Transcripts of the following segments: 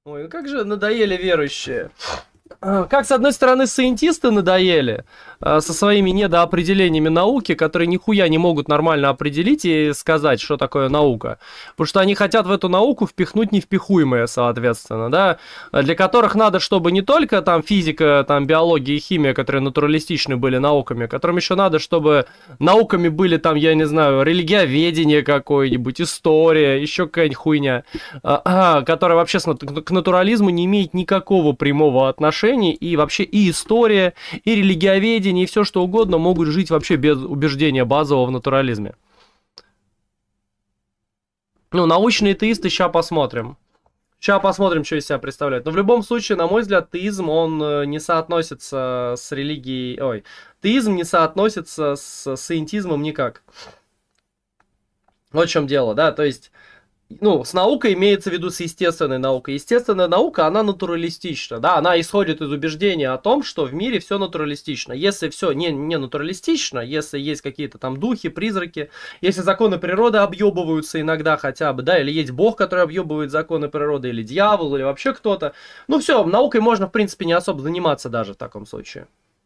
Ой, ну как же надоели верующие. Как, с одной стороны, сcientисты надоели со своими недоопределениями науки, которые нихуя не могут нормально определить и сказать, что такое наука. Потому что они хотят в эту науку впихнуть невпихуемое, соответственно, да, для которых надо, чтобы не только там физика, там биология и химия, которые натуралистичны были науками, которым еще надо, чтобы науками были там, я не знаю, религиоведение какое-нибудь, история, еще какая-нибудь хуйня, которая вообще к натурализму не имеет никакого прямого отношения. И вообще и история, и религиоведение, и все что угодно могут жить вообще без убеждения базового в натурализме. Ну, научные теисты, сейчас посмотрим. Сейчас посмотрим, что из себя представляют. Но в любом случае, на мой взгляд, теизм, он не соотносится с религией... Ой, теизм не соотносится с сcientизмом никак. Вот в чем дело, да, то есть... Ну, с наукой имеется в виду с естественной наукой. Естественная наука, она натуралистична, да, она исходит из убеждения о том, что в мире все натуралистично. Если все не натуралистично, если есть какие-то там духи, призраки, если законы природы объебываются иногда хотя бы, да, или есть бог, который объебывает законы природы, или дьявол, или вообще кто-то, ну все, наукой можно, в принципе, не особо заниматься даже в таком случае.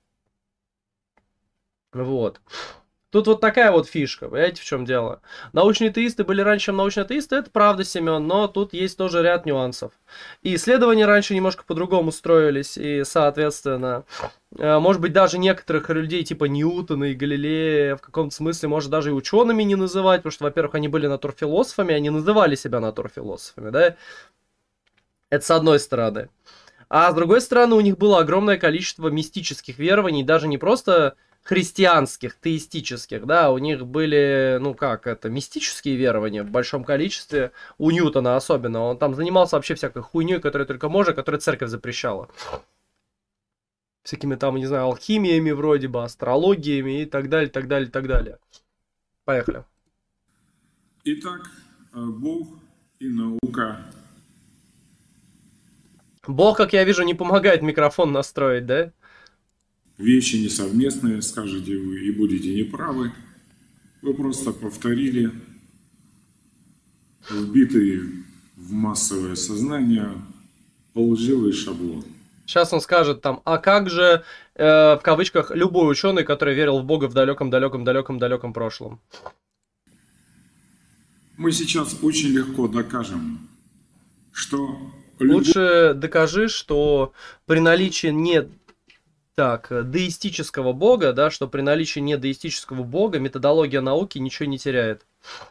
Вот. Тут вот такая вот фишка, понимаете, в чем дело. Научные теисты были раньше, чем научные атеисты, это правда, Семен, но тут есть тоже ряд нюансов. И исследования раньше немножко по-другому строились, и, соответственно, может быть, даже некоторых людей типа Ньютона и Галилея в каком-то смысле можно даже и учеными не называть, потому что, во-первых, они были натурфилософами, они называли себя натурфилософами, да? Это с одной стороны. А с другой стороны, у них было огромное количество мистических верований, даже не просто... христианских, теистических, да, у них были, ну как это, мистические верования в большом количестве, у Ньютона особенно, он там занимался вообще всякой хуйней, которая только можно, которую церковь запрещала. Всякими там, не знаю, алхимиями вроде бы, астрологиями и так далее, так далее, так далее. Поехали. Итак, Бог и наука. Бог, как я вижу, не помогает микрофон настроить, да? Вещи несовместные, скажете вы, и будете неправы. Вы просто повторили вбитый в массовое сознание лживый шаблон. Сейчас он скажет там, а как же, в кавычках, любой ученый, который верил в Бога в далеком-далеком-далеком-далеком прошлом. Мы сейчас очень легко докажем, что... Лучше докажи, что при наличии деистического бога, да, что при наличии недеистического бога методология науки ничего не теряет.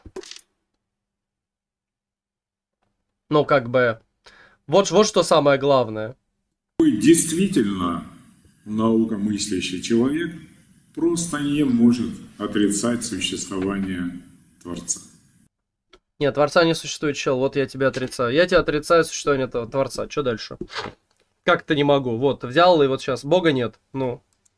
Ну, как бы, вот что самое главное. Действительно, наукомыслящий человек просто не может отрицать существование Творца. Нет, Творца не существует, чел, вот я тебя отрицаю. Я тебя отрицаю существование этого Творца, что дальше? Как-то не могу. Вот, взял и вот сейчас. Бога нет. Ну,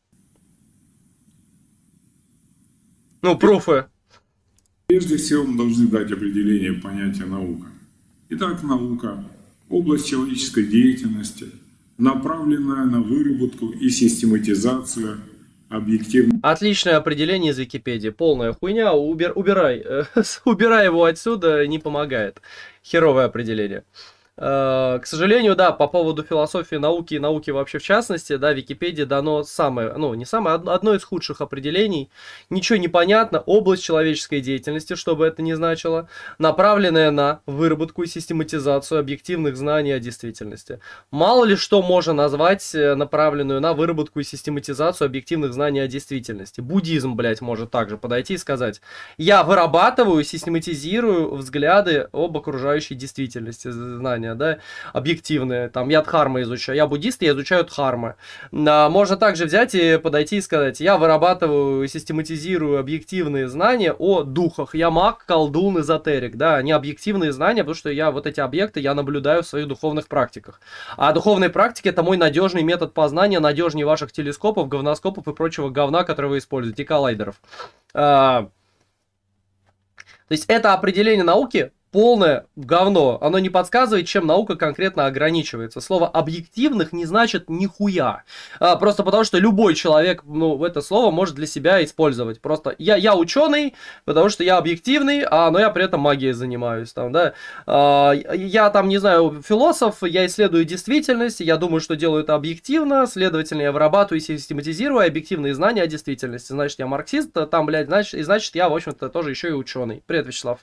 пруфы. Прежде всего, мы должны дать определение понятия наука. Итак, наука – область человеческой деятельности, направленная на выработку и систематизацию объективных... Отличное определение из Википедии. Полная хуйня. Убирай. Убирай его отсюда, не помогает. Херовое определение. К сожалению, да, по поводу философии науки и науки вообще в частности, да, в Википедии дано одно из худших определений. Ничего не понятно. Область человеческой деятельности, что бы это ни значило, направленная на выработку и систематизацию объективных знаний о действительности. Мало ли что можно назвать направленную на выработку и систематизацию объективных знаний о действительности. Буддизм, блядь, может также подойти и сказать: я вырабатываю, систематизирую взгляды об окружающей действительности, знания, да, объективные. Там я дхармы изучаю, я буддист, я изучаю дхармы. Можно также взять и подойти и сказать: я вырабатываю, систематизирую объективные знания о духах. Я маг, колдун, эзотерик, да, они объективные знания, потому что я вот эти объекты я наблюдаю в своих духовных практиках. А духовные практики — это мой надежный метод познания, надежнее ваших телескопов, говноскопов и прочего говна, который вы используете, и коллайдеров. То есть это определение науки полное говно. Оно не подсказывает, чем наука конкретно ограничивается. Слово объективных не значит нихуя. Просто потому, что любой человек, ну, это слово может для себя использовать. Просто я ученый, потому что я объективный, но я при этом магией занимаюсь. Там, да? Я там, не знаю, философ, я исследую действительность, я думаю, что делаю это объективно, следовательно, я вырабатываю и систематизирую объективные знания о действительности. Значит, я марксист, там, блядь, значит, я, в общем-то, тоже еще и ученый. Привет, Вячеслав.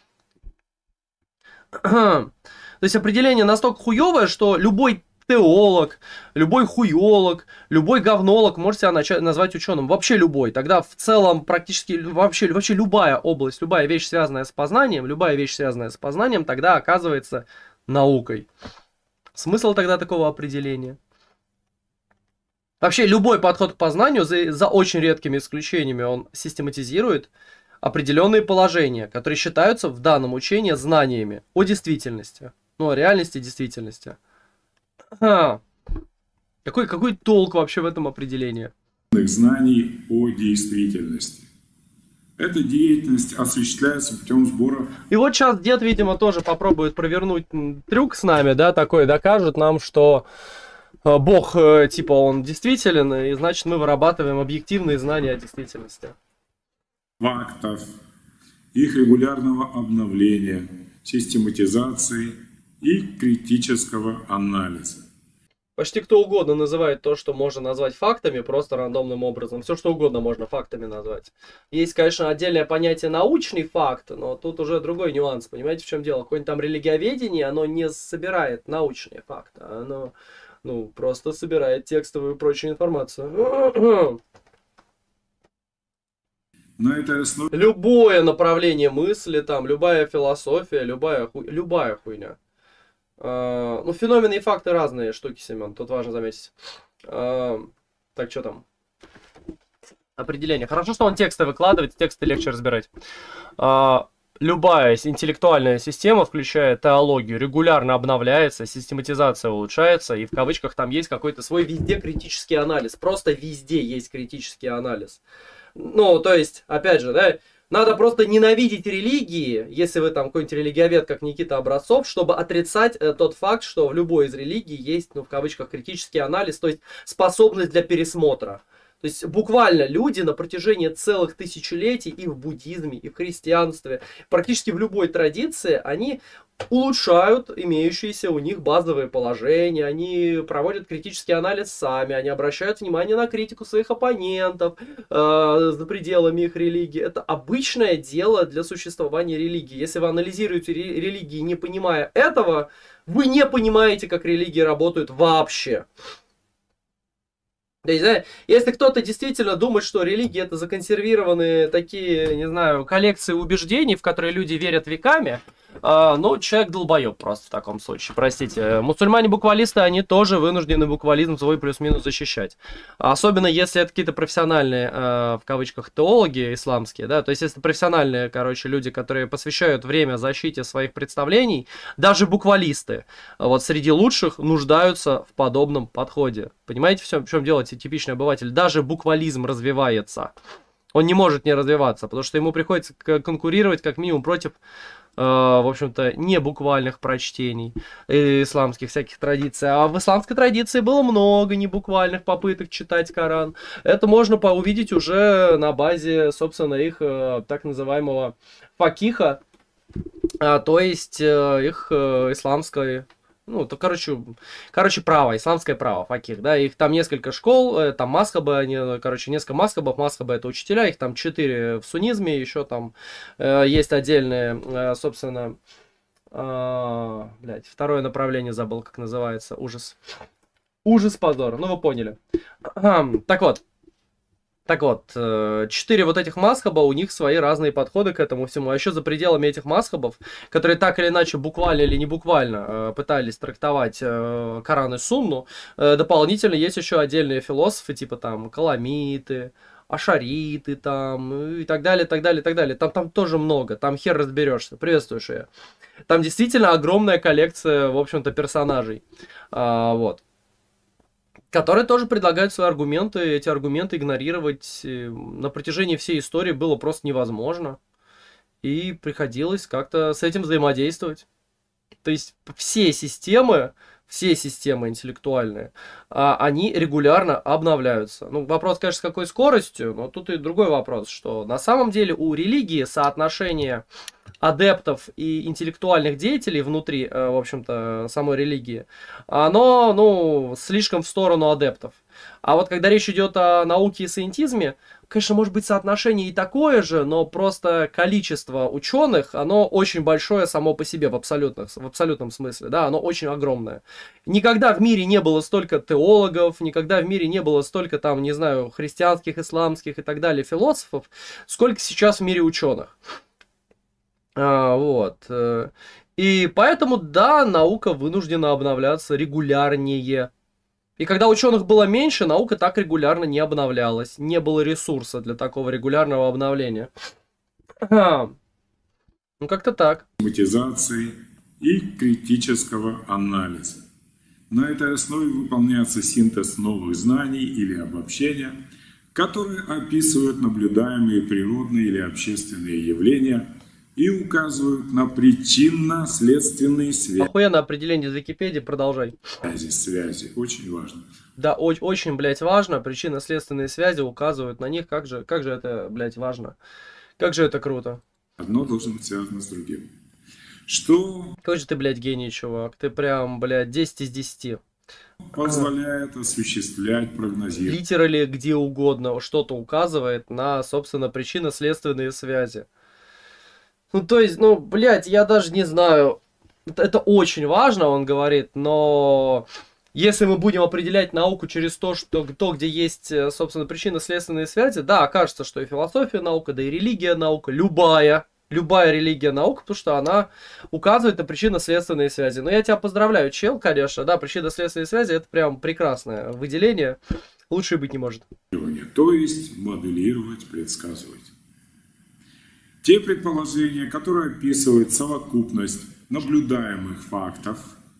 То есть определение настолько хуевое, что любой теолог, любой хуёлог, любой говнолог может себя назвать ученым. Вообще любой. Тогда в целом практически вообще любая область, любая вещь, связанная с познанием, тогда оказывается наукой. Смысл тогда такого определения? Вообще любой подход к познанию, за очень редкими исключениями, он систематизирует определенные положения, которые считаются в данном учении знаниями о действительности. Ну, о реальности действительности. Какой толк вообще в этом определении? Знаний о действительности. Эта деятельность осуществляется путем сбора. И вот сейчас дед, видимо, тоже попробует провернуть трюк с нами, да, такой, докажет нам, что Бог, типа, он действителен, и значит мы вырабатываем объективные знания о действительности. Фактов, их регулярного обновления, систематизации и критического анализа. Почти кто угодно называет то, что можно назвать фактами, просто рандомным образом. Все, что угодно можно фактами назвать. Есть, конечно, отдельное понятие научный факт, но тут уже другой нюанс. Понимаете, в чем дело? Какое-нибудь там религиоведение, оно не собирает научные факты. Оно, просто собирает текстовую и прочую информацию. На этой основе... Любое направление мысли, там, любая философия, любая хуйня. Феномены и факты разные штуки, Семен, тут важно заметить. Так, что там? Определение. Хорошо, что он тексты выкладывает, тексты легче разбирать. Любая интеллектуальная система, включая теологию, регулярно обновляется, систематизация улучшается, и в кавычках там есть какой-то свой везде критический анализ. Просто везде есть критический анализ. То есть, опять же, да, надо просто ненавидеть религии, если вы там какой-нибудь религиовед, как Никита Образцов, чтобы отрицать тот факт, что в любой из религий есть, в кавычках, критический анализ, то есть способность для пересмотра. То есть буквально люди на протяжении целых тысячелетий и в буддизме, и в христианстве, практически в любой традиции, они улучшают имеющиеся у них базовые положения, они проводят критический анализ сами, они обращают внимание на критику своих оппонентов за пределами их религии. Это обычное дело для существования религии. Если вы анализируете религии, не понимая этого, вы не понимаете, как религии работают вообще. То есть, да, если кто-то действительно думает, что религия это законсервированные такие, не знаю, коллекции убеждений, в которые люди верят веками, человек долбоеб просто в таком случае, простите. Мусульмане-буквалисты, они тоже вынуждены буквализм свой плюс-минус защищать. Особенно если это какие-то профессиональные, в кавычках, теологи исламские, да, то есть если профессиональные, люди, которые посвящают время защите своих представлений, даже буквалисты, вот среди лучших нуждаются в подобном подходе. Понимаете, в чем дело, типичный обыватель? Даже буквализм развивается. Он не может не развиваться, потому что ему приходится конкурировать как минимум против, в общем-то, не буквальных прочтений исламских всяких традиций. А в исламской традиции было много небуквальных попыток читать Коран. Это можно увидеть уже на базе, собственно, их так называемого факиха, то есть их исламской... право, исламское право, факих, да, их там несколько школ, там масхабы, они, несколько масхабов, масхабы это учителя, их там 4 в суннизме, еще там есть отдельные, собственно, второе направление забыл, как называется, ужас, позор, вы поняли. Так вот, 4 вот этих масхаба, у них свои разные подходы к этому всему. А еще за пределами этих масхабов, которые так или иначе буквально или не буквально пытались трактовать Коран и Сунну, дополнительно есть еще отдельные философы, типа там каламиты, ашариты там, и так далее, так далее, так далее. Там тоже много, там хер разберешься. Приветствую, Шея. Там действительно огромная коллекция, в общем-то, персонажей. Вот. Которые тоже предлагают свои аргументы. Эти аргументы игнорировать на протяжении всей истории было просто невозможно. и приходилось как-то с этим взаимодействовать. То есть все системы интеллектуальные, они регулярно обновляются. Ну, вопрос, конечно, с какой скоростью, но тут и другой вопрос, что на самом деле у религии соотношение адептов и интеллектуальных деятелей внутри, в общем-то, самой религии, оно, ну, слишком в сторону адептов. А вот когда речь идет о науке и сcientism, конечно, может быть соотношение и такое же, но просто количество ученых, оно очень большое само по себе в абсолютном смысле, да, оно очень огромное. Никогда в мире не было столько теологов, никогда в мире не было столько там, не знаю, христианских, исламских и так далее философов, сколько сейчас в мире ученых. Вот. И поэтому, да, наука вынуждена обновляться регулярнее. И когда ученых было меньше, наука так регулярно не обновлялась. Не было ресурса для такого регулярного обновления. Ну, как-то так. Систематизации и критического анализа. На этой основе выполняется синтез новых знаний или обобщения, которые описывают наблюдаемые природные или общественные явления и указывают на причинно-следственные Охуенно определение из Википедии, продолжай. связи. Очень важно. Да, очень, блядь, важно. Причинно-следственные связи указывают на них. Как же это, блядь, важно. Как же это круто. Одно должно быть связано с другим. Что... Какой же ты, блядь, гений, чувак. Ты прям, блядь, 10 из 10. Позволяет осуществлять прогнозирование. Литерали где угодно что-то указывает на, собственно, причинно-следственные связи. Ну, то есть, ну, блядь, я даже не знаю. Это очень важно, он говорит, но если мы будем определять науку через то, где есть, собственно, причинно-следственные связи, да, окажется, что и философия наука, да и религия наука, любая религия наука, потому что она указывает на причинно-следственные связи. Но я тебя поздравляю, чел, конечно, да, причинно-следственные связи, это прям прекрасное выделение, лучше быть не может. То есть моделировать, предсказывать. Те предположения, которые описывают совокупность наблюдаемых фактов.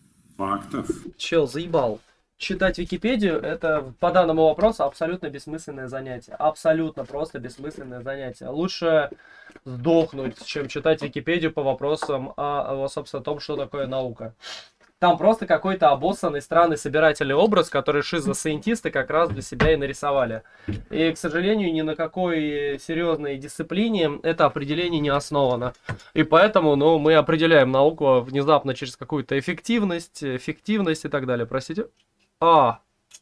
Чел, заебал. Читать Википедию, это по данному вопросу абсолютно бессмысленное занятие. Абсолютно просто бессмысленное занятие. Лучше сдохнуть, чем читать Википедию по вопросам собственно, о том, что такое наука. Там просто какой-то обоссанный, странный собирательный образ, который шизосциентисты как раз для себя и нарисовали. И, к сожалению, ни на какой серьезной дисциплине это определение не основано. И поэтому, ну, мы определяем науку внезапно через какую-то эффективность и так далее. Простите. О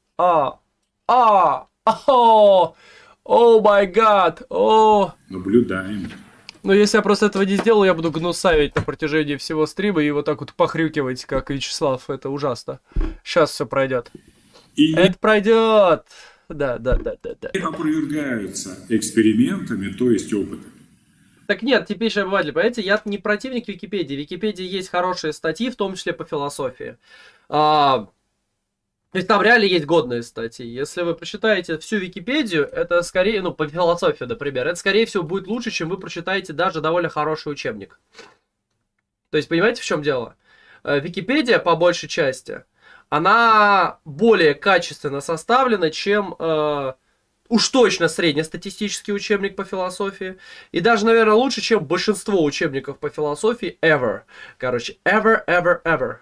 май гад, Наблюдаем. Ну, если я просто этого не сделал, я буду гнусавить на протяжении всего стрима и вот так вот похрюкивать, как Вячеслав. Это ужасно. Сейчас все пройдет. Это пройдет. Да. И опровергаются экспериментами, то есть опытами. Так нет, типичный обыватель, понимаете, я не противник Википедии. В Википедии есть хорошие статьи, в том числе по философии. То есть там реально есть годные статьи. Если вы прочитаете всю Википедию, это скорее, ну, по философии, например, это скорее всего будет лучше, чем вы прочитаете даже довольно хороший учебник. То есть, понимаете, в чем дело? Википедия, по большей части, она более качественно составлена, чем уж точно среднестатистический учебник по философии. И даже, наверное, лучше, чем большинство учебников по философии ever. Короче, ever.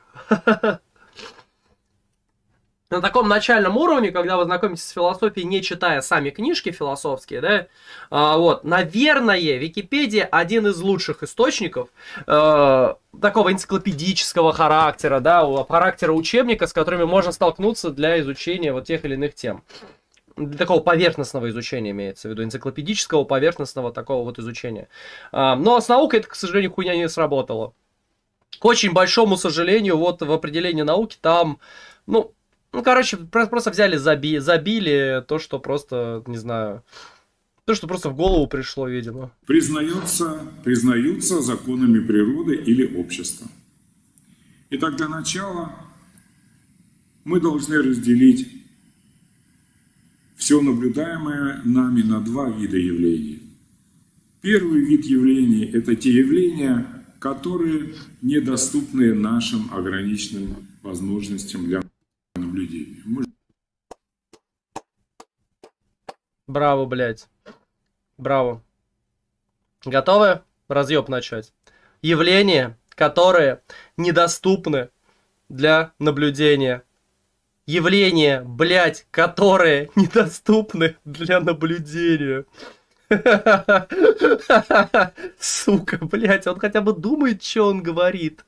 На таком начальном уровне, когда вы знакомитесь с философией, не читая сами книжки философские, да, вот, наверное, Википедия один из лучших источников такого энциклопедического характера, да, характера учебника, с которыми можно столкнуться для изучения вот тех или иных тем. Для такого поверхностного изучения имеется в виду, энциклопедического поверхностного такого вот изучения. Но с наукой это, к сожалению, хуйня не сработала. К очень большому сожалению, вот в определении науки там, ну, короче, просто взяли, забили то, что просто, не знаю, то, что просто в голову пришло, видимо. Признаются законами природы или общества. Итак, для начала мы должны разделить все наблюдаемое нами на два вида явлений. Первый вид явлений – это те явления, которые недоступны нашим ограниченным возможностям для наблюдения. Браво, блядь. Браво. Готовы? разъеб начать. Явления, которые недоступны для наблюдения. Явления, блядь, которые недоступны для наблюдения. Сука, блядь, он хотя бы думает, что он говорит.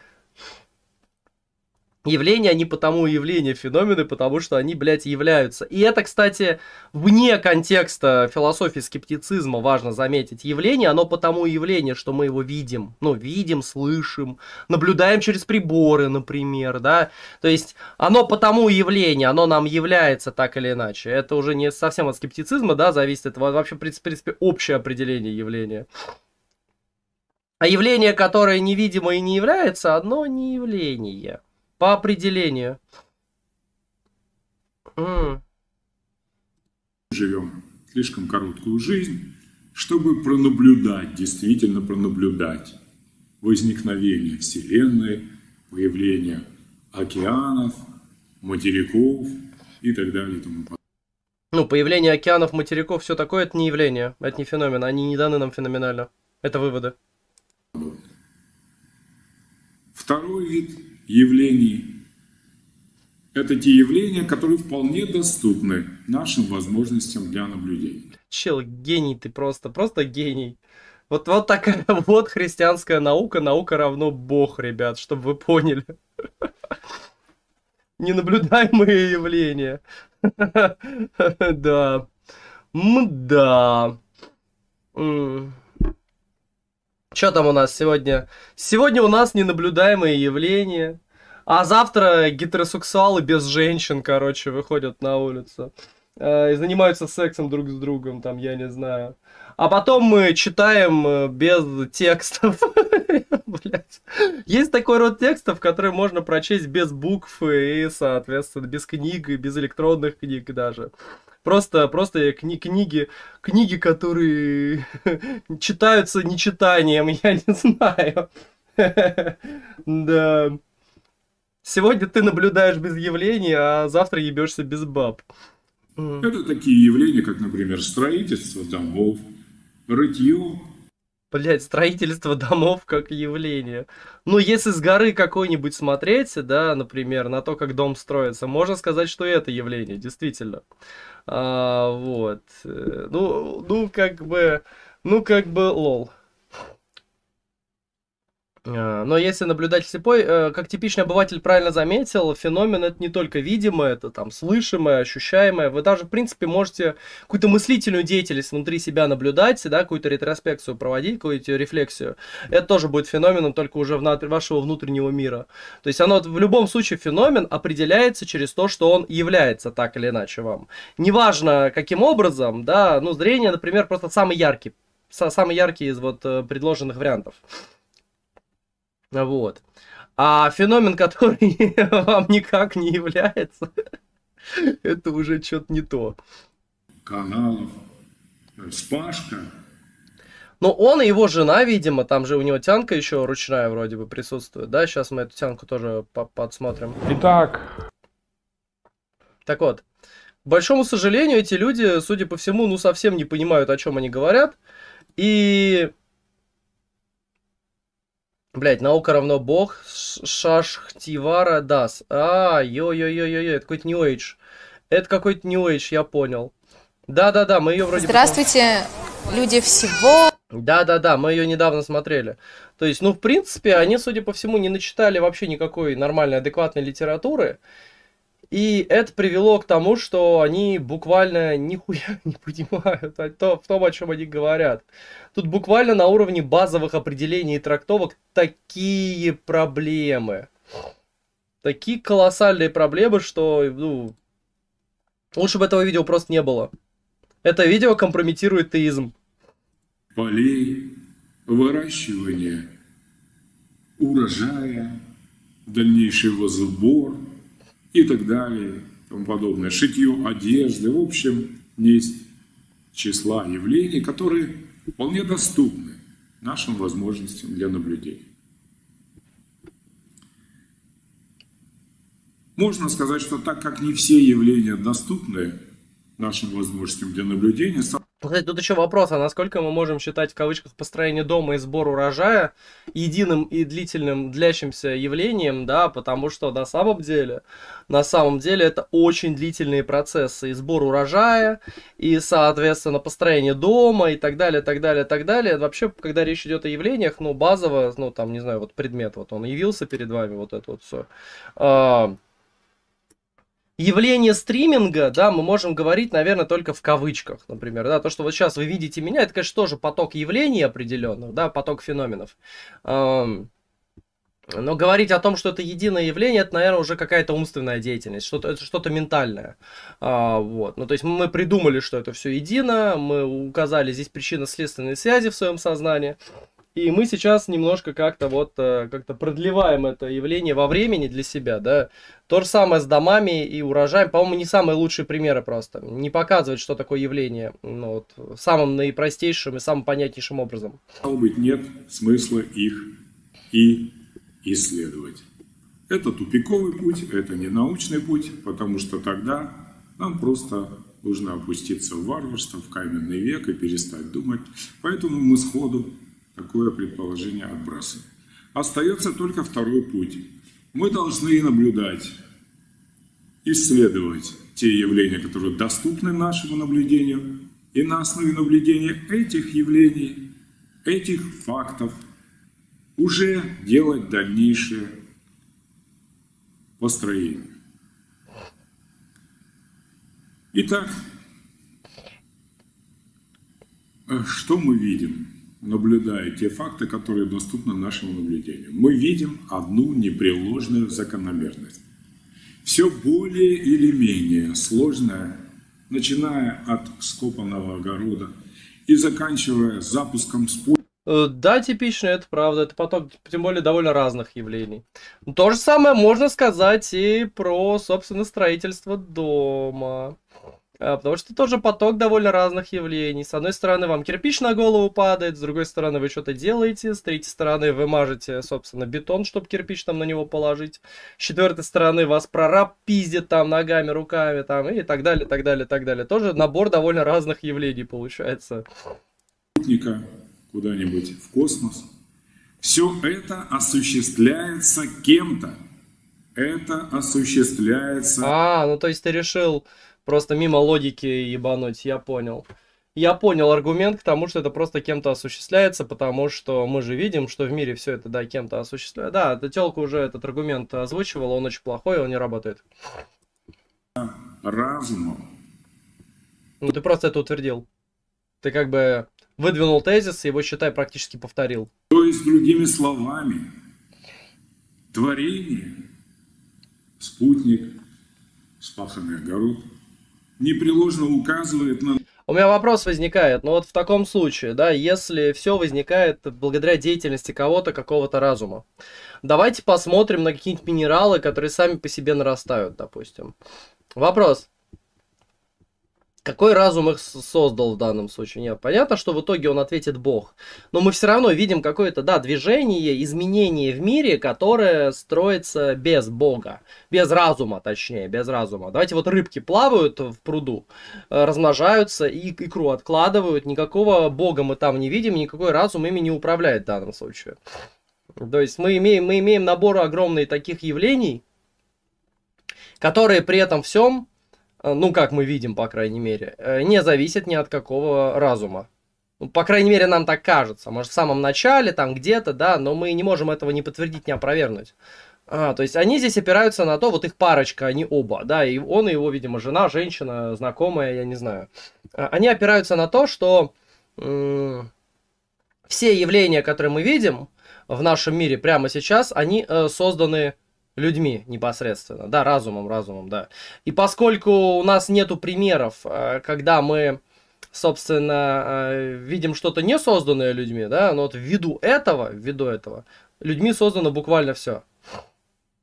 Явления, они потому явления, феномены, потому что они, блядь, являются. И это, кстати, вне контекста философии скептицизма важно заметить. Явление, оно потому явление, что мы его видим. Ну, видим, слышим, наблюдаем через приборы, например, да. То есть, оно потому явление, оно нам является так или иначе. Это уже не совсем от скептицизма, да, зависит. Это вообще, в принципе, общее определение явления. А явление, которое невидимо и не является, одно не явление. По определению. Живем слишком короткую жизнь, чтобы пронаблюдать, действительно пронаблюдать возникновение Вселенной, появление океанов, материков и так далее и тому подобное. Ну, появление океанов, материков, все такое, это не явление, это не феномен, они не даны нам феноменально. Это выводы. Второй вид явлений – это те явления, которые вполне доступны нашим возможностям для наблюдения. Чел, гений ты просто гений. Вот такая вот христианская наука, наука равно Бог, ребят, чтобы вы поняли. Ненаблюдаемые явления. Да. Мда. Что там у нас сегодня? Сегодня у нас ненаблюдаемые явления. А завтра гетеросексуалы без женщин, короче, выходят на улицу. И занимаются сексом друг с другом, там, я не знаю. А потом мы читаем без текстов. Блять. Есть такой род текстов, которые можно прочесть без букв и, соответственно, без книг, и без электронных книг даже. Просто книги, которые читаются нечитанием, я не знаю. Да. Сегодня ты наблюдаешь без явлений, а завтра ебешься без баб. Это такие явления, как, например, строительство домов, рытье. Блять, строительство домов как явление. Ну, если с горы какой-нибудь смотреть, да, например, на то, как дом строится, можно сказать, что это явление, действительно. Вот. Ну, как бы, лол. Но если наблюдатель слепой, как типичный обыватель правильно заметил, феномен это не только видимое, это там слышимое, ощущаемое. Вы даже, в принципе, можете какую-то мыслительную деятельность внутри себя наблюдать, да, какую-то ретроспекцию проводить, какую-то рефлексию. Это тоже будет феноменом, только уже внутри вашего внутреннего мира. То есть оно в любом случае феномен определяется через то, что он является так или иначе вам. Неважно, каким образом, да, ну, зрение, например, просто самый яркий из вот предложенных вариантов. Вот. А феномен, который вам никак не является, это уже что-то не то. Каналов, вспашка. Ну, он и его жена, видимо, там же у него тянка еще ручная вроде бы присутствует, да? Сейчас мы эту тянку тоже подсмотрим. Итак. Так вот, к большому сожалению, эти люди, судя по всему, ну, совсем не понимают, о чем они говорят. И... Блять, наука равно бог, Шашхтивара дас. Йо-йо-йо-йо-йо, это какой-то New Age. Это какой-то New Age, я понял. Да-да-да, мы ее вроде... Здравствуйте, люди всего... Да-да-да, мы ее недавно смотрели. То есть, ну, в принципе, они, судя по всему, не начитали вообще никакой нормальной, адекватной литературы. И это привело к тому, что они буквально нихуя не понимают в том, о чем они говорят. Тут буквально на уровне базовых определений и трактовок такие проблемы. Такие колоссальные проблемы, что, ну, лучше бы этого видео просто не было. Это видео компрометирует теизм. Полей, выращивание урожая, дальнейший его сбор и так далее, и тому подобное. Шитье одежды, в общем, есть числа явлений, которые вполне доступны нашим возможностям для наблюдения. Можно сказать, что так как не все явления доступны нашим возможностям для наблюдения... Кстати, тут еще вопрос, а насколько мы можем считать в кавычках построение дома и сбор урожая единым и длительным, длящимся явлением, да, потому что на самом деле это очень длительные процессы, и сбор урожая, и, соответственно, построение дома, и так далее, так далее, так далее. Вообще, когда речь идет о явлениях, ну, базово, ну, там, не знаю, вот предмет, вот он явился перед вами, вот это вот все. Явление стриминга, да, мы можем говорить, наверное, только в кавычках, например, да, то, что вот сейчас вы видите меня, это, конечно, тоже поток явлений определенных, да, поток феноменов. Но говорить о том, что это единое явление, это, наверное, уже какая-то умственная деятельность, это что-то ментальное. Вот. Ну, то есть мы придумали, что это все едино, мы указали здесь причинно-следственные связи в своем сознании. И мы сейчас немножко как-то вот как-то продлеваем это явление во времени для себя, да. То же самое с домами и урожаем. По-моему, не самые лучшие примеры просто. Не показывать, что такое явление, ну, вот, самым наипростейшим и самым понятнейшим образом. Стало быть, нет смысла их и исследовать. Это тупиковый путь, это не научный путь, потому что тогда нам просто нужно опуститься в варварство, в каменный век и перестать думать. Поэтому мы сходу такое предположение отбрасываем. Остается только второй путь. Мы должны наблюдать, исследовать те явления, которые доступны нашему наблюдению, и на основе наблюдения этих явлений, этих фактов, уже делать дальнейшее построение. Итак, что мы видим, наблюдая те факты, которые доступны нашему наблюдению? Мы видим одну непреложную закономерность. Все более или менее сложное, начиная от вскопанного огорода и заканчивая запуском спутника. Да, типично, это правда. Это поток, тем более, довольно разных явлений. То же самое можно сказать и про, собственно, строительство дома. Потому что тоже поток довольно разных явлений. С одной стороны, вам кирпич на голову падает, с другой стороны, вы что-то делаете, с третьей стороны, вы мажете, собственно, бетон, чтобы кирпич там на него положить, с четвертой стороны, вас прораб пиздит там ногами, руками, там, и так далее, так далее, так далее. Тоже набор довольно разных явлений получается. Куда-нибудь в космос. Все это осуществляется кем-то. Это осуществляется... Ну то есть ты решил просто мимо логики ебануть, я понял. Я понял аргумент к тому, что это просто кем-то осуществляется, потому что мы же видим, что в мире все это, да, кем-то осуществляется. Да, эта тёлка уже этот аргумент озвучивала, он очень плохой, он не работает. Разумом. Ну ты просто это утвердил. Ты как бы выдвинул тезис, и его, считай, практически повторил. То есть, другими словами, творение, спутник, спаханный огород, непреложно указывает на... У меня вопрос возникает, ну вот в таком случае, да, если все возникает благодаря деятельности кого-то, какого-то разума, давайте посмотрим на какие-нибудь минералы, которые сами по себе нарастают, допустим. Вопрос. Какой разум их создал в данном случае? Нет, понятно, что в итоге он ответит Бог. Но мы все равно видим какое-то, да, движение, изменение в мире, которое строится без Бога. Без разума, точнее, без разума. Давайте вот рыбки плавают в пруду, размножаются и икру откладывают. Никакого Бога мы там не видим, никакой разум ими не управляет в данном случае. То есть мы имеем набор огромных таких явлений, которые при этом всем... ну, как мы видим, по крайней мере, не зависит ни от какого разума. Ну, по крайней мере, нам так кажется. Может, в самом начале, там где-то, да, но мы не можем этого ни подтвердить, ни опровергнуть. То есть они здесь опираются на то, вот их парочка, они оба, да, и он, и его, видимо, жена, женщина, знакомая, я не знаю. Они опираются на то, что все явления, которые мы видим в нашем мире прямо сейчас, они созданы... людьми непосредственно, да, разумом, да. И поскольку у нас нету примеров, когда мы, собственно, видим что-то не созданное людьми, да, но вот ввиду этого, людьми создано буквально все.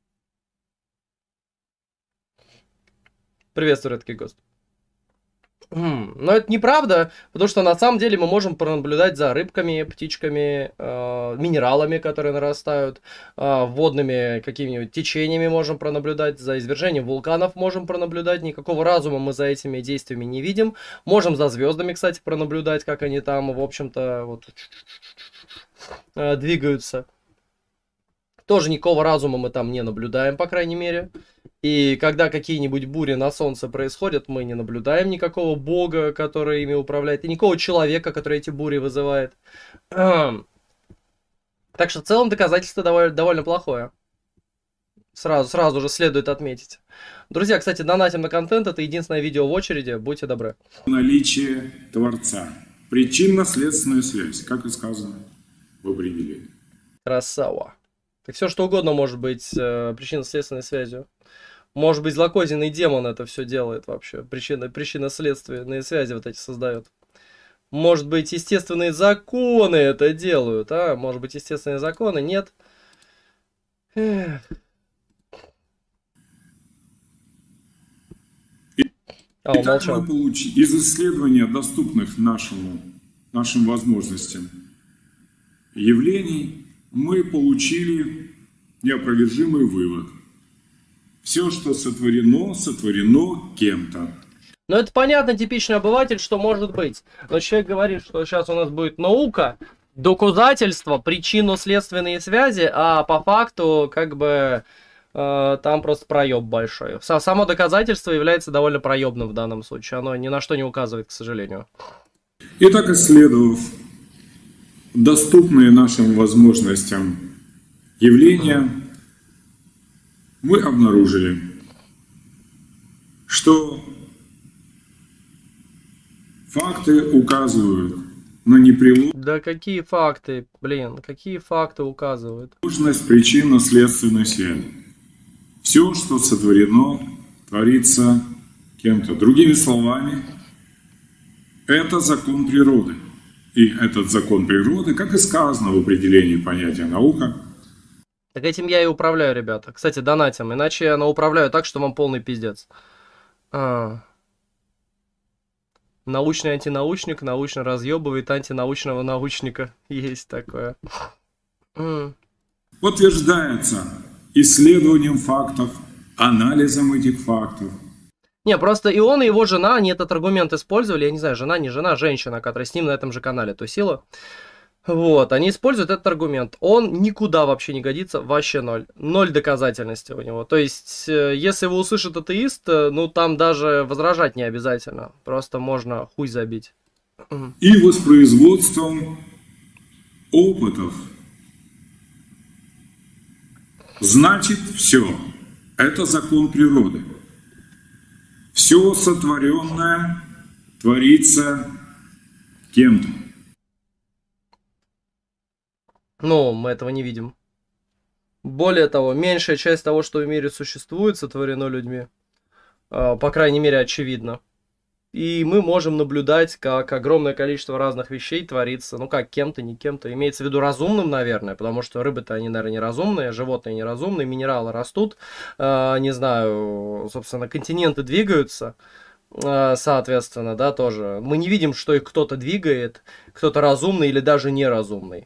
Приветствую, редкий гость. Но это неправда, потому что на самом деле мы можем пронаблюдать за рыбками, птичками, минералами, которые нарастают, водными какими-нибудь течениями можем пронаблюдать, за извержением вулканов можем пронаблюдать, никакого разума мы за этими действиями не видим. Можем за звездами, кстати, пронаблюдать, как они там, в общем-то, вот, двигаются. Тоже никакого разума мы там не наблюдаем, по крайней мере. И когда какие-нибудь бури на Солнце происходят, мы не наблюдаем никакого бога, который ими управляет, и никакого человека, который эти бури вызывает. Так что в целом доказательство довольно плохое. Сразу же следует отметить. Друзья, кстати, донатим на контент. Это единственное видео в очереди. Будьте добры. Наличие Творца. Причинно-следственная связь, как и сказано в определении. Красава. Так все что угодно может быть причинно-следственной связью. Может быть, злокозненный демон это все делает вообще. Причинно-следственные связи вот эти создает. Может быть, естественные законы это делают, а? Может быть, естественные законы? Нет. Итак, мы получили из исследования доступных нашим возможностям явлений, мы получили неопровержимый вывод. Все, что сотворено, сотворено кем-то. Ну, это понятно, типичный обыватель, что может быть. Но человек говорит, что сейчас у нас будет наука, доказательства, причинно-следственные связи, а по факту, как бы, там просто проеб большой. Само доказательство является довольно проебным в данном случае. Оно ни на что не указывает, к сожалению. Итак, исследовав доступные нашим возможностям явления, мы обнаружили, что факты указывают на непреложность Да какие факты, блин, какие факты указывают? причинно-следственной связи. Все, что сотворено, творится кем-то. Другими словами, это закон природы. И этот закон природы, как и сказано в определении понятия наука. Так этим я и управляю, ребята. Кстати, донатим. Иначе я управляю так, что вам полный пиздец. Научный антинаучник научно разъебывает антинаучного научника. Есть такое. Подтверждается исследованием фактов, анализом этих фактов. Не, просто и он, и его жена, они этот аргумент использовали. Я не знаю, жена, не жена, женщина, которая с ним на этом же канале тусила. Вот, они используют этот аргумент. Он никуда вообще не годится, вообще ноль. Ноль доказательности у него. То есть, если его услышит атеист, ну там даже возражать не обязательно. Просто можно хуй забить. И воспроизводством опытов. Значит, все. Это закон природы. Все сотворенное творится кем-то. Но мы этого не видим. Более того, меньшая часть того, что в мире существует, сотворено людьми. По крайней мере, очевидно. И мы можем наблюдать, как огромное количество разных вещей творится. Ну как, кем-то, не кем-то. Имеется в виду разумным, наверное. Потому что рыбы-то, они, наверное, неразумные. Животные неразумные. Минералы растут. Не знаю, собственно, континенты двигаются. Соответственно, да, тоже. Мы не видим, что их кто-то двигает. Кто-то разумный или даже неразумный.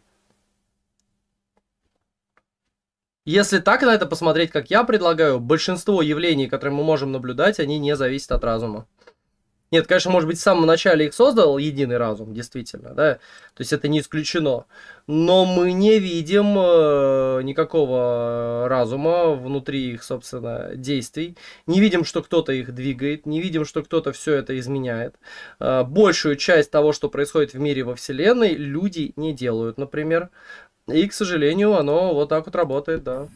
Если так на это посмотреть, как я предлагаю, большинство явлений, которые мы можем наблюдать, они не зависят от разума. Нет, конечно, может быть, в самом начале их создал единый разум, действительно, да, то есть это не исключено. Но мы не видим никакого разума внутри их, собственно, действий. Не видим, что кто-то их двигает, не видим, что кто-то все это изменяет. Большую часть того, что происходит в мире, во Вселенной, люди не делают, например. И, к сожалению, оно вот так вот работает, да.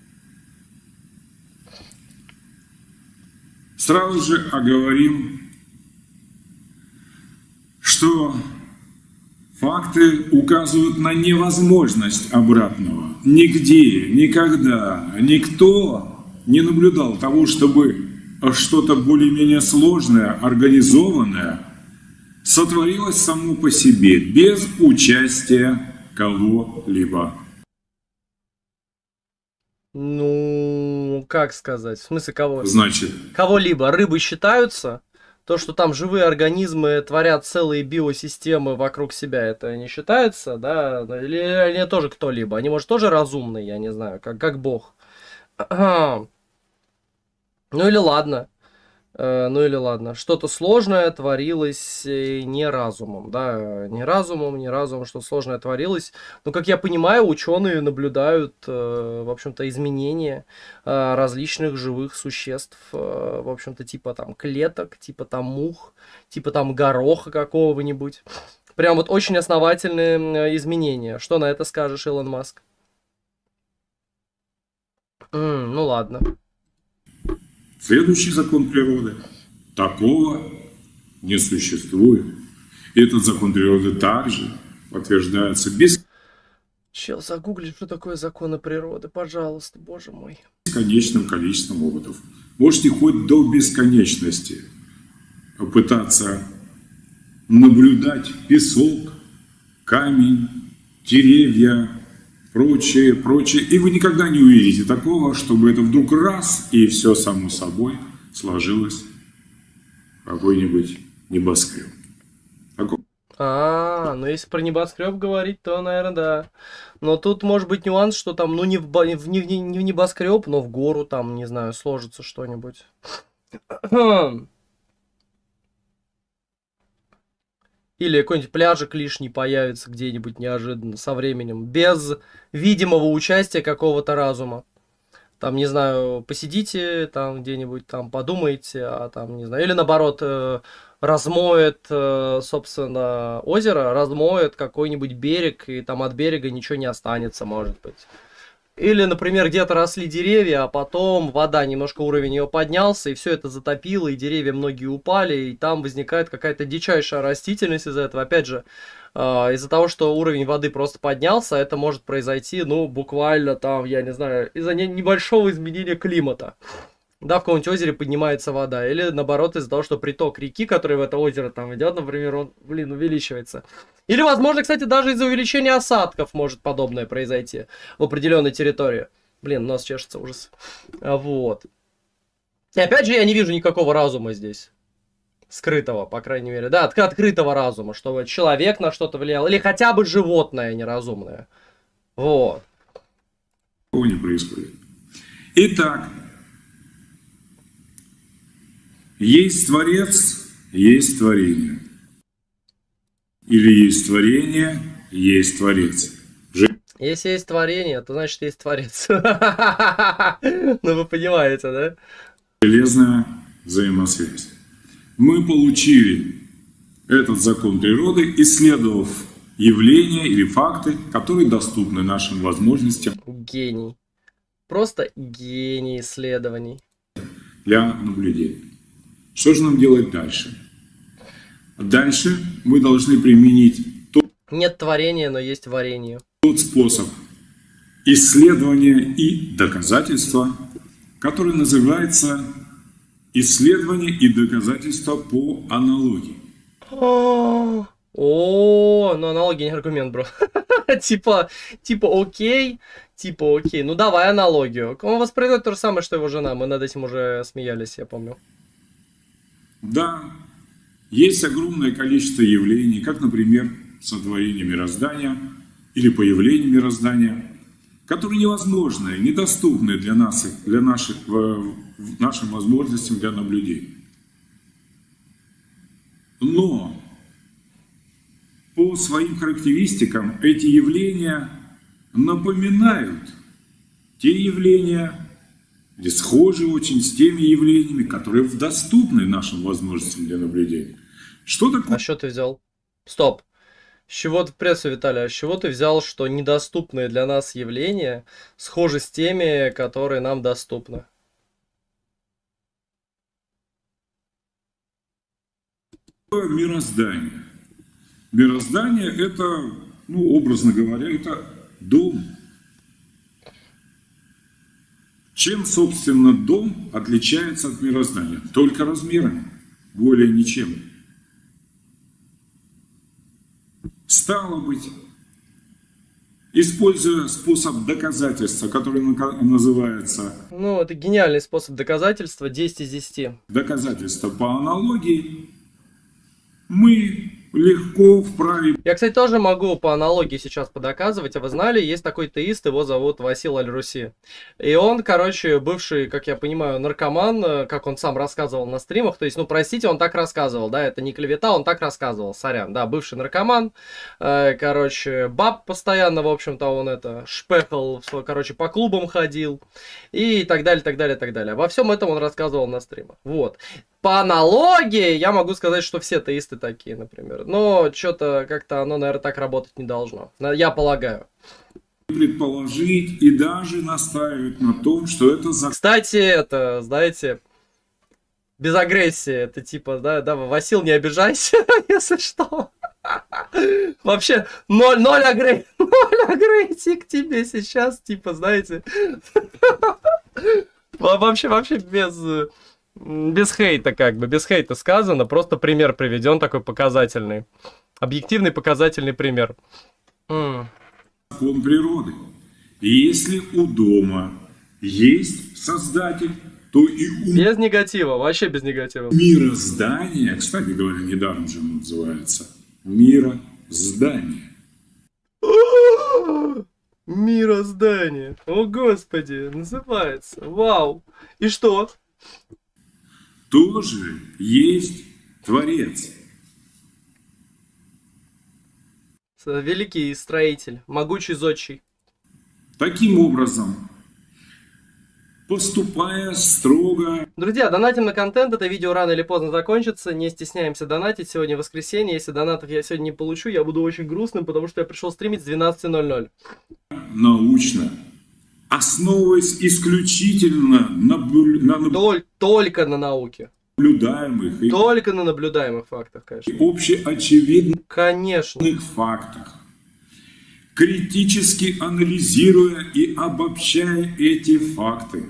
Сразу же оговорим, что факты указывают на невозможность обратного. Нигде, никогда, никто не наблюдал того, чтобы что-то более-менее сложное, организованное сотворилось само по себе, без участия кого-либо. Ну, как сказать? В смысле кого? Значит, Кого-либо. Рыбы считаются? То, что там живые организмы творят целые биосистемы вокруг себя, это не считается, да? Или они тоже кто-либо? Они, может, тоже разумные, я не знаю, как Бог. Ну или ладно. Ну или ладно. Что-то сложное творилось не разумом, да, не разумом, что сложное творилось. Но, как я понимаю, ученые наблюдают, в общем-то, изменения различных живых существ, в общем-то, типа там клеток, типа там мух, типа там гороха какого-нибудь. Прям вот очень основательные изменения. Что на это скажешь, Илон Маск? Ну ладно. Следующий закон природы. Такого не существует. И этот закон природы также подтверждается Чел, загугли, что такое законы природы, пожалуйста, боже мой. бесконечным количеством опытов. Можете хоть до бесконечности пытаться наблюдать песок, камень, деревья, прочее, прочее. И вы никогда не увидите такого, чтобы это вдруг раз, и все само собой сложилось в какой-нибудь небоскреб. Ну если про небоскреб говорить, то, наверное, да. Но тут может быть нюанс, что там, ну, не в небоскреб, но в гору там, не знаю, сложится что-нибудь. Или какой-нибудь пляжик лишний появится где-нибудь неожиданно со временем, без видимого участия какого-то разума. Там, не знаю, посидите там где-нибудь, там подумаете, а там, не знаю, или наоборот, размоет, собственно, озеро, размоет какой-нибудь берег, и там от берега ничего не останется, может быть. Или, например, где-то росли деревья, а потом вода, немножко уровень ее поднялся, и все это затопило, и деревья многие упали, и там возникает какая-то дичайшая растительность из-за этого. Опять же, из-за того, что уровень воды просто поднялся, это может произойти, ну, буквально там, я не знаю, из-за небольшого изменения климата. Да, в каком-нибудь озере поднимается вода. Или, наоборот, из-за того, что приток реки, который в это озеро там идет, например, он, увеличивается. Или, возможно, кстати, даже из-за увеличения осадков может подобное произойти в определенной территории. Нос чешется, ужас. Вот. И опять же, я не вижу никакого разума здесь. Скрытого, по крайней мере. Да, открытого разума, чтобы человек на что-то влиял. Или хотя бы животное неразумное. Вот. Такого не происходит. Итак, есть Творец, есть творение. Или есть творение, есть Творец. Если есть творение, то значит есть Творец. Ну вы понимаете, да? Железная взаимосвязь. Мы получили этот закон природы, исследовав явления или факты, которые доступны нашим возможностям. Гений. Просто гений исследований. Для наблюдения. Что же нам делать дальше? Дальше мы должны применить нет творения, но есть варенье. Тот способ исследования и доказательства, который называется исследование и доказательство по аналогии. Ну аналогия не аргумент, бро. Типа окей. Ну давай аналогию. Он воспроизводит то же самое, что его жена. Мы над этим уже смеялись, я помню. Да, есть огромное количество явлений, как, например, сотворение мироздания или появление мироздания, которые невозможны, недоступны для нашим возможностям для наблюдения. Но по своим характеристикам эти явления напоминают те явления, или схожи очень с теми явлениями, которые доступны нашим возможностям для наблюдения. Что такое? А что ты взял? Стоп. С чего ты, прессу, Виталий, а с чего ты взял, что недоступные для нас явления схожи с теми, которые нам доступны? Мироздание. Мироздание – это, образно говоря, это дом. Чем, собственно, дом отличается от мироздания? Только размерами, более ничем. Стало быть, используя способ доказательства, который называется Ну, это гениальный способ доказательства, 10 из 10. доказательство по аналогии, мы легко вправе Я, кстати, тоже могу по аналогии сейчас подоказывать. А вы знали, есть такой теист, его зовут Васил Аль-Руси. И он, короче, бывший, как я понимаю, наркоман, как он сам рассказывал на стримах. То есть, ну, простите, он так рассказывал, да, это не клевета, он так рассказывал, сорян. Да, бывший наркоман, короче, баб постоянно, в общем-то, он это, шпехал, короче, по клубам ходил и так далее, так далее, так далее. Во всем этом он рассказывал на стримах. Вот. По аналогии я могу сказать, что все теисты такие, например. Но что-то как-то оно, наверное, так работать не должно. Я полагаю. предположить и даже настаивать на том, что это Кстати, это, знаете, без агрессии. Это типа, да, Васил, не обижайся, если что. Вообще, ноль агрессии к тебе сейчас, типа, знаете. Вообще без хейта, как бы, без хейта сказано, просто пример приведен такой показательный. Объективный показательный пример. закон природы. И если у дома есть создатель, то и у Без негатива, вообще без негатива. мироздания, кстати говоря, недаром же оно называется мироздание. Мироздание. О, Господи, называется. Вау. И что? Тоже есть Творец. Великий строитель, могучий зодчий. Таким образом, поступая строго Друзья, донатим на контент, это видео рано или поздно закончится, не стесняемся донатить, сегодня воскресенье, если донатов я сегодня не получу, я буду очень грустным, потому что я пришел стримить с 12:00. научно, основываясь исключительно на Только на науке, наблюдаемых и только на наблюдаемых фактах, конечно. общеочевидных Конечно. фактах, критически анализируя и обобщая эти факты.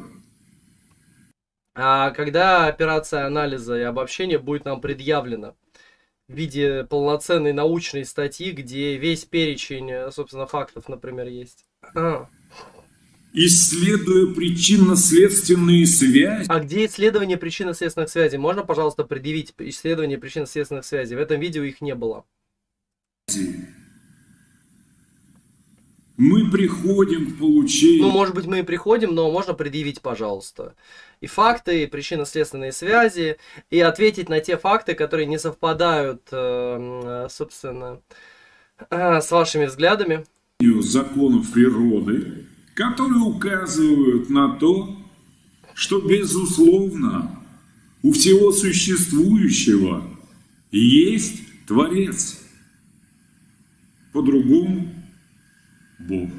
А когда операция анализа и обобщения будет нам предъявлена в виде полноценной научной статьи, где весь перечень, собственно, фактов, например, есть. Исследуя причинно-следственные связи, А где исследование причинно-следственных связей? Можно, пожалуйста, предъявить исследование причинно-следственных связей? В этом видео их не было. мы приходим к получению Ну, может быть, мы и приходим, но можно предъявить, пожалуйста, и факты, и причинно-следственные связи, и ответить на те факты, которые не совпадают, собственно, с вашими взглядами. законов природы, которые указывают на то, что, безусловно, у всего существующего есть Творец. По-другому – Бог.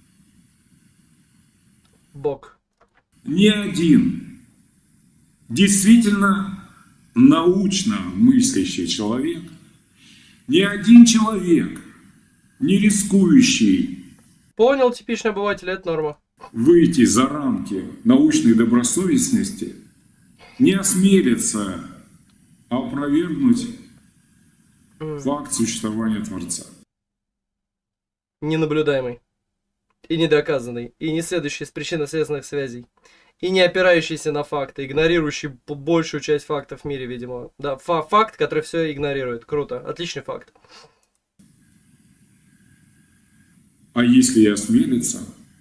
Бог. Ни один действительно научно мыслящий человек, ни один человек, не рискующий Понял, типичный обыватель, это норма. выйти за рамки научной добросовестности, не осмелится опровергнуть факт существования Творца. Ненаблюдаемый, и недоказанный, и не следующий из причинно-следственных связей, и не опирающийся на факты, игнорирующий большую часть фактов в мире, видимо. Да, факт, который все игнорирует. Круто, отличный факт. А если и осмелится,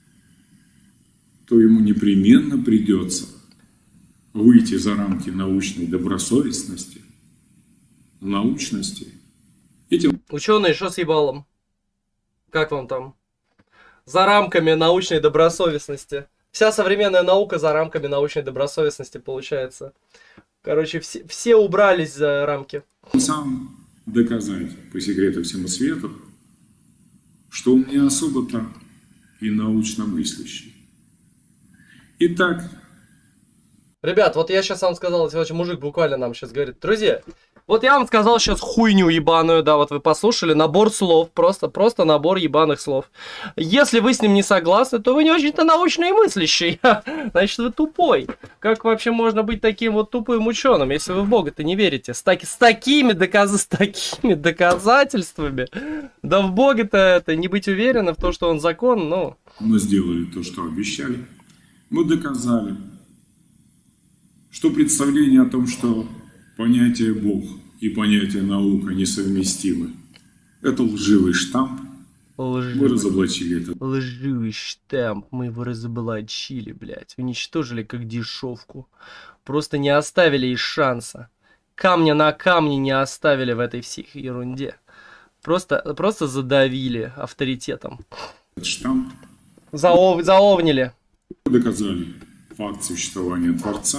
то ему непременно придется выйти за рамки научной добросовестности, научности. Этим Ученые, что с ебалом? Как вам там? За рамками научной добросовестности. Вся современная наука за рамками научной добросовестности получается. Короче, все убрались за рамки. сам доказать по секрету всему свету, что он не особо-то и научно мыслящий. Итак, Ребят, вот я сейчас вам сказал, короче, мужик буквально нам сейчас говорит, друзья, вот я вам сказал сейчас хуйню ебаную, да, вот вы послушали, набор слов, просто набор ебаных слов. Если вы с ним не согласны, то вы не очень-то научный и мыслящий, значит вы тупой. Как вообще можно быть таким вот тупым ученым, если вы в Бога-то не верите? С такими доказательствами, да в Бога-то это не быть уверенным в том, что он закон, ну... Мы сделали то, что обещали, мы доказали, что представление о том, что понятие Бог и понятие наука несовместимы, это лживый штамп. Мы разоблачили это. Лживый штамп, мы его разоблачили, блядь. Уничтожили как дешевку. Просто не оставили и шанса. Камня на камне не оставили в этой всей ерунде. Просто задавили авторитетом. Штамп. Заовнили. Мы доказали факт существования Творца.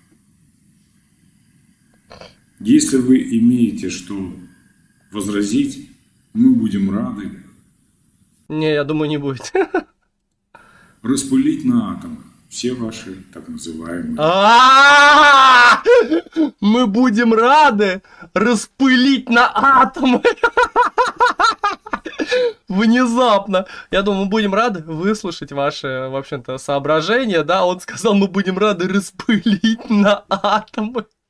Если вы имеете что возразить, мы будем рады. Не, я думаю, не будет. Распылить на атом все ваши так называемые... Мы будем рады распылить на атомы. Внезапно. Я думаю, мы будем рады выслушать ваши, в общем-то, соображения. Да, он сказал, мы будем рады распылить на атомы.